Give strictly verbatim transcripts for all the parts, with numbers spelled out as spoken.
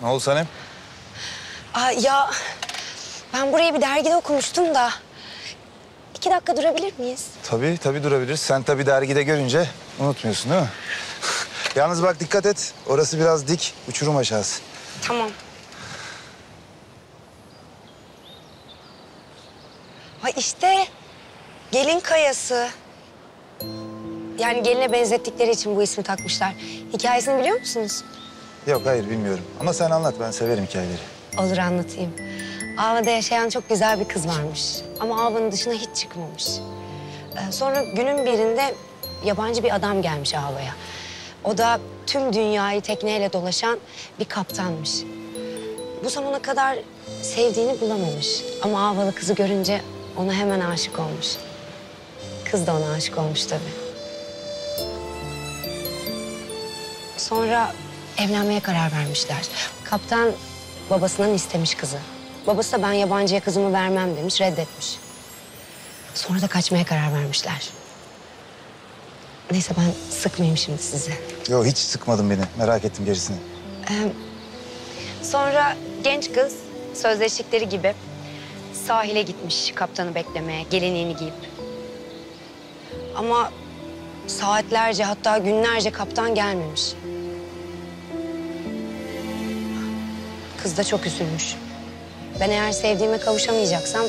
Ne oldu Sanem? Aa, ya ben burayı bir dergide okumuştum da. İki dakika durabilir miyiz? Tabii, tabii durabiliriz. Sen tabii dergide görünce unutmuyorsun değil mi? Yalnız bak dikkat et. Orası biraz dik, uçurum aşağısı. Tamam. Ha işte gelin kayası. Yani geline benzettikleri için bu ismi takmışlar. Hikayesini biliyor musunuz? Yok, hayır bilmiyorum. Ama sen anlat, ben severim hikayeleri. Olur, anlatayım. Ava'da yaşayan çok güzel bir kız varmış. Ama Ava'nın dışına hiç çıkmamış. Ee, sonra günün birinde yabancı bir adam gelmiş Ava'ya. O da tüm dünyayı tekneyle dolaşan bir kaptanmış. Bu zamana kadar sevdiğini bulamamış. Ama Avalı kızı görünce ona hemen aşık olmuş. Kız da ona aşık olmuş tabii. Sonra evlenmeye karar vermişler. Kaptan babasından istemiş kızı. Babası da ben yabancıya kızımı vermem demiş, reddetmiş. Sonra da kaçmaya karar vermişler. Neyse ben sıkmayayım şimdi sizi. Yok, hiç sıkmadın beni. Merak ettim gerisini. Ee, sonra genç kız sözleştikleri gibi sahile gitmiş kaptanı beklemeye, gelinliğini giyip. Ama saatlerce hatta günlerce kaptan gelmemiş. Kız da çok üzülmüş. Ben eğer sevdiğime kavuşamayacaksam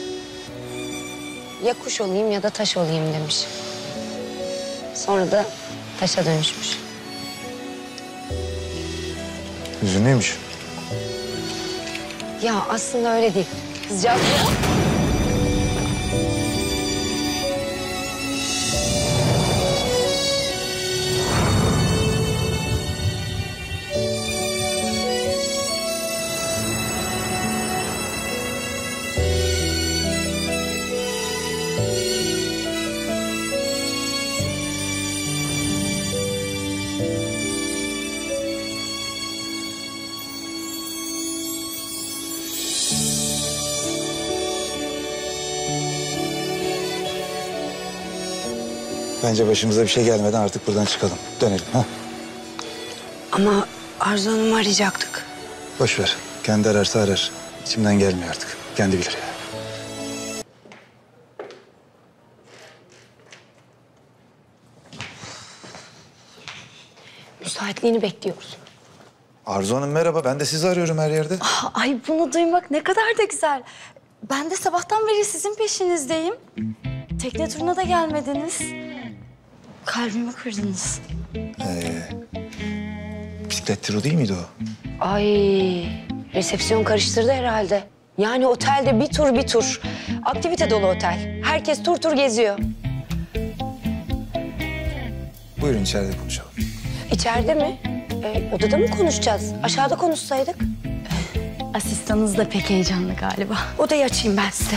ya kuş olayım ya da taş olayım demiş. Sonra da taşa dönüşmüş. Hüzünlüymüş. Ya aslında öyle değil. Kızcağız... Bence başımıza bir şey gelmeden artık buradan çıkalım. Dönelim ha. Ama Arzu Hanım'ı arayacaktık. Boş ver. Kendi ararsa arar. İçimden gelmiyor artık. Kendi bilir ya. Müsaitliğini bekliyoruz. Arzu Hanım merhaba. Ben de sizi arıyorum her yerde. Ah, ay bunu duymak ne kadar da güzel. Ben de sabahtan beri sizin peşinizdeyim. Tekne turuna da gelmediniz. Kalbimi kırdınız. Ee, bisiklet turu değil miydi o? Ay, resepsiyon karıştırdı herhalde. Yani otelde bir tur bir tur. Aktivite dolu otel. Herkes tur tur geziyor. Buyurun içeride konuşalım. İçeride mi? Ee, odada mı konuşacağız? Aşağıda konuşsaydık. Asistanınız da pek heyecanlı galiba. Odayı açayım ben size.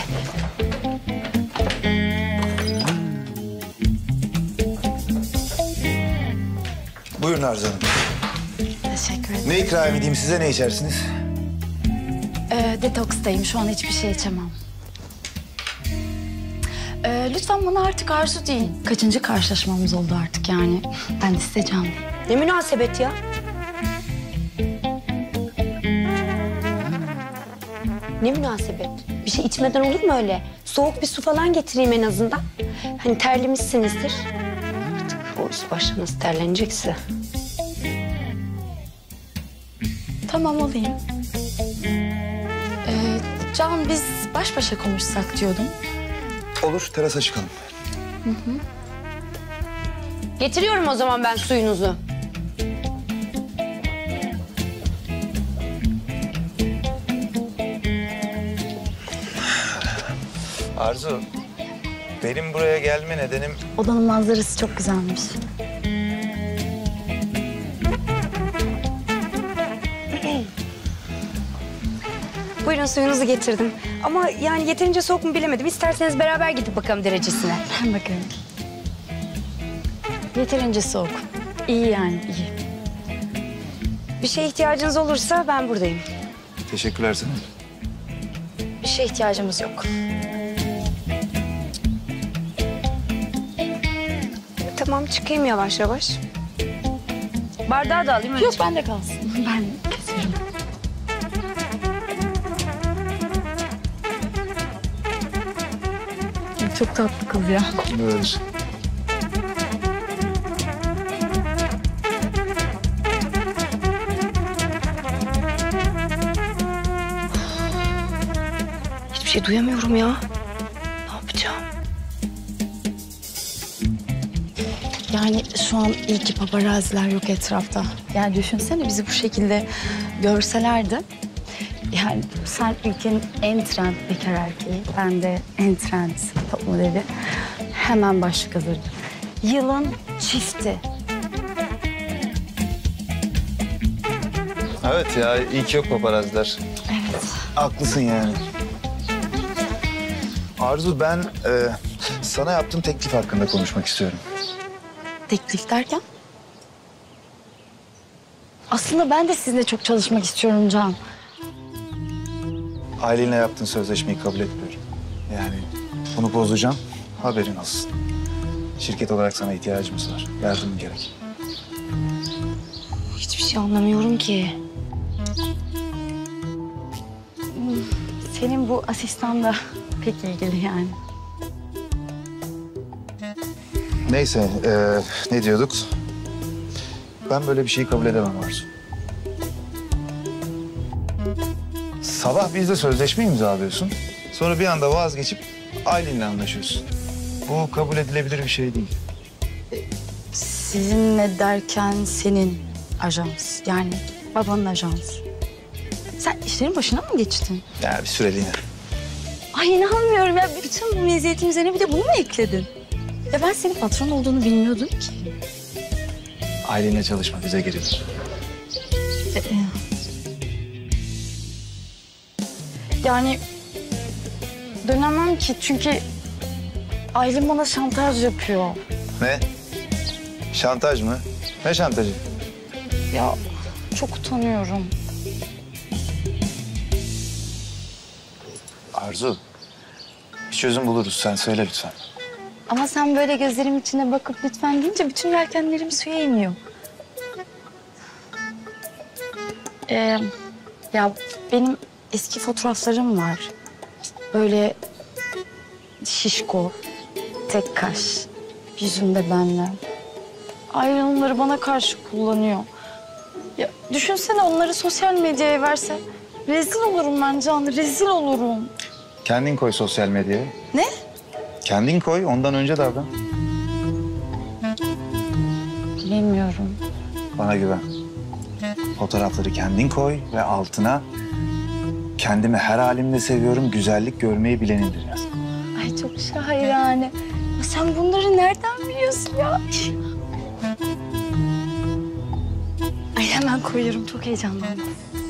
Buyurun Arzu Hanım. Teşekkür ederim. Ne ikram edeyim size, ne içersiniz? Ee, detokstayım. Şu an hiçbir şey içemem. Ee, lütfen bana artık Arzu deyin. Kaçıncı karşılaşmamız oldu artık yani. Ben de size Can diyeyim. Ne münasebet ya? Ne münasebet? Bir şey içmeden olur mu öyle? Soğuk bir su falan getireyim en azından. Hani terlemişsinizdir. Artık o iş başta nasıl terlenecekse. Tamam olayım. Ee, Can biz baş başa konuşsak diyordum. Olur, terasa çıkalım. Hı hı. Getiriyorum o zaman ben suyunuzu. Arzu, benim buraya gelme nedenim... Odanın manzarası çok güzelmiş. Buyurun suyunuzu getirdim. Ama yani yeterince soğuk mu bilemedim. İsterseniz beraber gidip bakalım derecesine. Ben bakarım. Yeterince soğuk. İyi yani, iyi. Bir şeye ihtiyacınız olursa ben buradayım. Teşekkürler sana. Bir şeye ihtiyacımız yok. Tamam, çıkayım yavaş yavaş. Bardağı da alayım öyle. Yok, bende kalsın. Ben keserim. Çok tatlı kız ya. Böyle. Hiçbir şey duyamıyorum ya. Ne yapacağım? Yani şu an iyi ki paparaziler yok etrafta. Yani düşünsene bizi bu şekilde görselerdi. Yani sen ülkenin en trend bekar erkeği, ben de en trend top modeli. Hemen başlık alırdı. Yılın çifti. Evet ya, iyi ki yok paparaziler. Evet. Haklısın yani. Arzu, ben e, sana yaptığım teklif hakkında konuşmak istiyorum. Teklif derken? Aslında ben de sizinle çok çalışmak istiyorum Can. Ailenle yaptığın sözleşmeyi kabul etmiyorum. Yani bunu bozacağım, haberin olsun. Şirket olarak sana ihtiyacımız var. Yardımın gerek. Hiçbir şey anlamıyorum ki. Senin bu asistan da pek ilgili yani. Neyse, e, ne diyorduk? Ben böyle bir şeyi kabul edemem Arzu. Sabah bizde sözleşme imzalıyorsun. Sonra bir anda vazgeçip ailenle anlaşıyorsun. Bu kabul edilebilir bir şey değil. Sizinle derken senin ajans, yani babanın ajansı. Sen işlerin başına mı geçtin? Ya bir süreliğine. Ay inanmıyorum ya. Bütün bu meziyetin üzerine bir de bunu mu ekledin? Ya ben senin patron olduğunu bilmiyordum ki. Ailenle çalışma bize girilir. Yani dönemem ki çünkü Aylin bana şantaj yapıyor. Ne? Şantaj mı? Ne şantajı? Ya çok utanıyorum. Arzu, bir çözüm buluruz. Sen söyle lütfen. Ama sen böyle gözlerim içine bakıp lütfen deyince bütün yelkenlerim suya iniyor. Ee, ya benim eski fotoğraflarım var. Böyle şişko, tek kaş, yüzümde benle. Ayrı onları bana karşı kullanıyor. Ya düşünsene onları sosyal medyaya verse. Rezil olurum ben Can, rezil olurum. Kendin koy sosyal medyaya. Ne? Kendin koy, ondan önce davran. Bilmiyorum. Bana güven. Fotoğrafları kendin koy ve altına kendimi her halimle seviyorum, güzellik görmeyi bilenindir yaz. Ay çok şahane. Ya sen bunları nereden biliyorsun ya? Ay hemen koyuyorum, çok heyecanlandım.